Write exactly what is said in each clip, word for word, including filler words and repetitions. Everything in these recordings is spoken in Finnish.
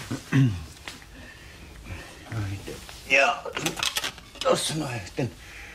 Ja tossa noin sitten.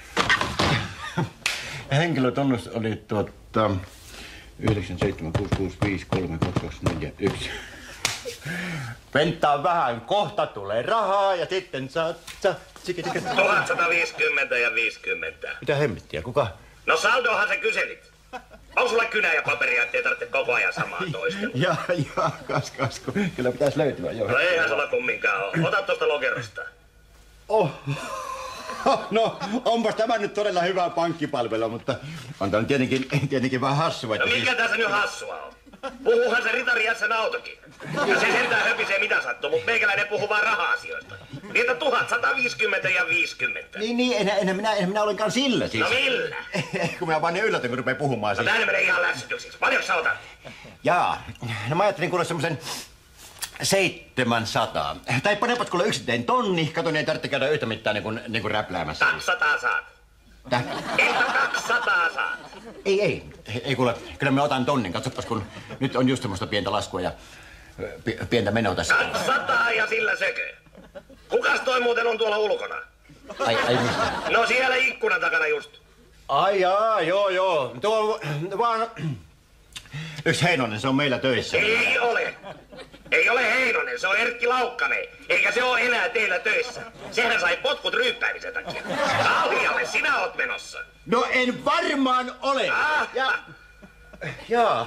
Henkilötunnus oli tuota yhdeksän seitsemän kuusi kuusi viisi kolme kaksi kaksi neljä yksi. Penttaa vähän, kohta tulee rahaa ja sitten saat... Sa, tuhat sata viisikymmentä ja viisikymmentä. Mitä hemmettiä, kuka? No saldohan sä kyselit. On sulla kynä ja paperia, ettei tarvitse koko ajan samaa toistelua? Jaa, jaa, kas, kas, kyllä pitäisi löytyä jo. No eihän sulla kumminkaan ole. Ota tosta lokerosta. Oh. No, onpas tämä nyt todella hyvä pankkipalvelu, mutta on tämä tietenkin, tietenkin vähän hassua. No mikä tässä nyt hassua on? Puhuuhan se Ritari Jässän autokin. Ja se sentään höpisee mitä sattuu, mutta meikäläinen puhuu vaan raha-asioista. Niitä tuhat sata viisikymmentä ja viisikymmentä. Niin, niin, enhän, enhän minä, enhän minä olenkaan sillä siis. No millä? Kun minä vaan niin yllätyn, kun rupeaa puhumaan siis. No tänne menee ihan lässytyksiksi. Paljonko sä otat? Jaa, no mä ajattelin kuule semmosen seitsemänsataa. Tai panepat kuule yksittäin tonni, kato niin ei tarvitse käydä yhtä mittaan niin kuin, niin kuin räpläämässä. kaksisataa saat. Täh? Että kaksisataa saat. Ei, ei, ei kuule, kyllä mä otan tonnin. Katsopas, kun nyt on just semmoista pientä laskua ja pientä menoa tässä. kaksisataa ja sillä sekö. Kukas toi muuten on tuolla ulkona? Ai, ai mistä? No siellä ikkunan takana just. Ai jaa, joo, joo. Tuo vaan... Yksi Heinonen, se on meillä töissä. Ei ole. Ei ole Heinonen, se on Erkki Laukkanen. Eikä se ole enää teillä töissä. Sehän sai potkut ryyppäämisen takia. Kallialle sinä oot menossa. No en varmaan ole. Ah. Ja... Jaa.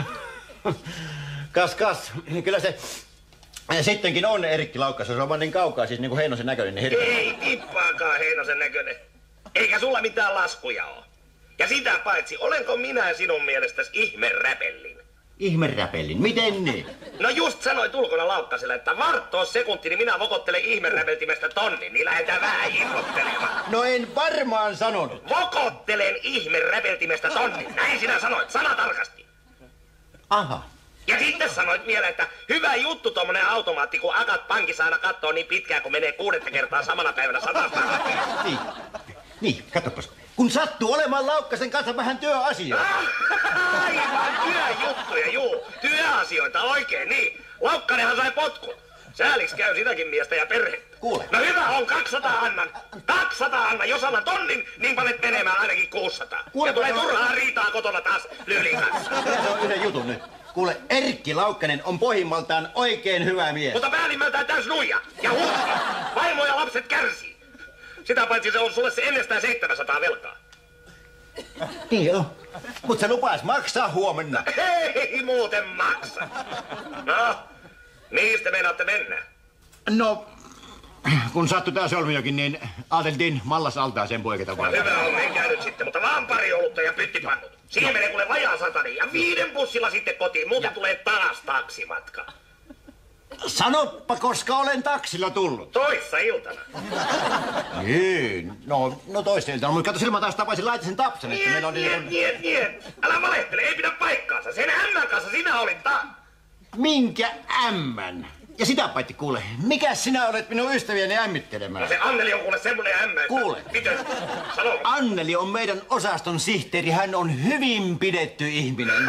Kas, kas. Kyllä se... Sittenkin on Erkki Laukkas, se on vaan niin kaukaa, siis niin kuin Heinosen näköinen. Niin ei tippaakaan Heinosen näköinen. Eikä sulla mitään laskuja ole. Ja sitä paitsi, olenko minä sinun mielestäsi ihmeräpellin? Ihmeräpellin? Miten niin? No just sanoit ulkona Laukkaselle, että varttoo sekunti, niin minä vokottelen ihmeräpeltimestä tonnin, niin lähdetään vähän innottelemaan. No en varmaan sanonut. Vokottelen ihmeräpeltimestä tonnin, näin sinä sanoit, sanatarkasti. Aha. Ja sitten sanoit vielä, että hyvä juttu tommonen automaatti, kun akat pankissa aina kattoo niin pitkään, kun menee kuudetta kertaa samana päivänä sata päivää. Niin, niin, katsopas. Kun sattuu olemaan Laukkasen kanssa vähän työasioita. Ah, aivan työjuttuja, juu. Työasioita, oikein, niin. Laukkanenhan sai potkut. Sääliks käy sitäkin miestä ja perhettä. Kuule. No hyvä on, kaksisataa annan. kaksisataa annan, jos annan tonnin, niin panet menemään ainakin kuusisataa. Kuule, ja tulee turhaa riitaa kotona taas Lyylin kanssa. Se on yhden jutun nyt. Kuule, Erkki Laukkanen on pohjimmaltaan oikein hyvä mies. Mutta päällimmältään täys nuija ja hukka. Vaimo ja lapset kärsii. Sitä paitsi se on sulle se ennestään seitsemänsataa velkaa. Niin joo. Mut se lupais maksaa huomenna. Ei muuten maksa. No, mistä meinaatte mennä? No, kun sattui tää Solmiokin, niin ajateltiin Mallas-altaaseen poiketa vaan. No hyvä on, menkää nyt sitten, mutta vaan pari olutta ja pyttipannut. Siihen menee kuule vajaa satani ja viiden bussilla sitten kotiin, muuten ja tulee taas taksimatka. Sanoppa, koska olen taksilla tullut. Toissa iltana. Niin, no, no toista iltana, mutta kato silmä taas tapasin Laitisen Tapsan, että meillä on... Niet, niet, niet. Älä valehtele, ei pidä paikkaansa. Sen ämmän kanssa sinä olit ta... Minkä ämmän? Ja sitä paitsi kuule, mikä sinä olet minun ystäviäni ämmittelemään? No se Anneli on kuule semmonen ämmä, että... Kuule. Miten? Sano. Anneli on meidän osaston sihteeri, hän on hyvin pidetty ihminen.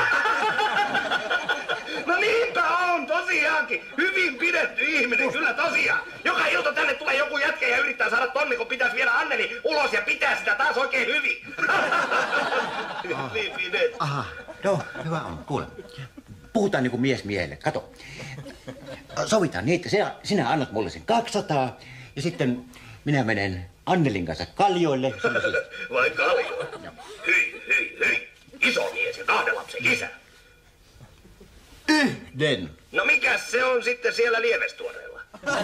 No niinpä on, tosiaankin. Hyvin pidetty ihminen, kyllä tosiaan. Joka ilta tänne tulee joku jätkä ja yrittää saada tonni, kun pitäisi viedä Anneli ulos ja pitää sitä taas oikein hyvin. Hyvin pidetty. Aha, no hyvä on, kuule. Puhutaan niin kuin mies miehelle, kato. Sovitaan niin, että sinä, sinä annat mulle sen kaksisataa ja sitten minä menen Annelin kanssa kaljoille. Vai kaljoille? Hyi, hyi, hyi. Iso mies ja kahden lapsen isä. Yhden. No mikäs se on sitten siellä Lievestuoreella?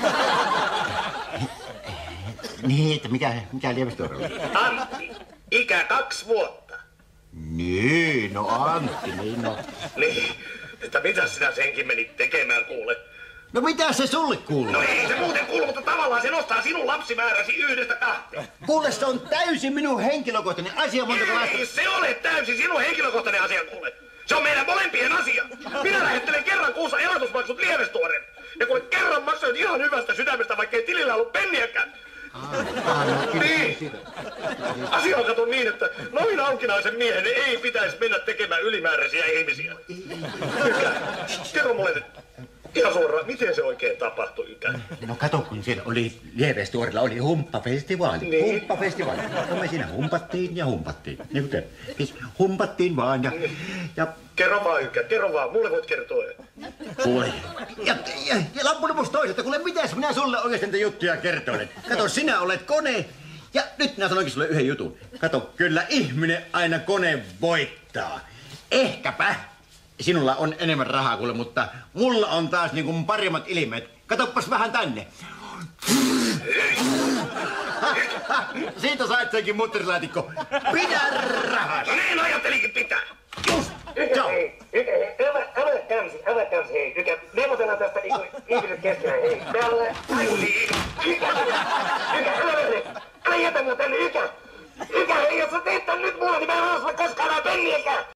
Niin, että mikä, mikä Lievestuoreella? Antti, ikä kaksi vuotta. Niin, no Antti, niin no. Niin, että mitä sinä senkin menit tekemään, kuule? No mitä se sulle kuuluu? No ei se muuten kuulu, mutta tavallaan se nostaa sinun lapsimääräsi yhdestä kahteen. Kuule, se on täysin minun henkilökohtainen asia, montako lasta... Ei se ole täysin sinun henkilökohtainen asia, kuule. Se on meidän molempien asia. Minä lähettelen kerran kuussa elatusmaksut Lievestuoreen. Ja kuule, kerran maksoit ihan hyvästä sydämestä, vaikka ei tilillä ollut penniäkään. Ah, niin. Asia on kato niin, että noin aukinaisen miehen ei pitäisi mennä tekemään ylimääräisiä ihmisiä. Kerro mulle nyt. Ihan suoraan, miten se oikein tapahtui, Ykä? No kato, kun siellä oli Lievestuorilla oli humppafestivaali. Niin. Humppafestivaali. No me siinä humpattiin ja humpattiin. Niin kuin te. Siis humpattiin vaan ja... ja Kerro vaan, Ykä, kerro vaan. Mulle voit kertoa. Voi. Ja, ja, ja lampuni musta toisesta, kuule mitäs minä sulle oikeasti näitä juttuja kertoilen. Kato, sinä olet kone. Ja nyt minä sanoinkin sulle yhden jutun. Kato, kyllä ihminen aina kone voittaa. Ehkäpä sinulla on enemmän rahaa kuule, mutta mulla on taas niin kuin paremmat ilmeet. Katoppas vähän tänne. Siitä sait senkin mutterilaatikko. Pidä rahas. No niin ajattelikin pitää. Just. Joo. Hei, Ykä, hei, älä, älä känsi, älä känsi, hei, Ykä, neuvotellaan tästä niinku ihmiset keskenään, hei, täällä, aiku niin, Ykä, Ykä, älä lähde, älä jätä minua tänne, Ykä, Ykä, hei, jos sä teet tän nyt mua, niin mä en halua koskaan enää penniäkään,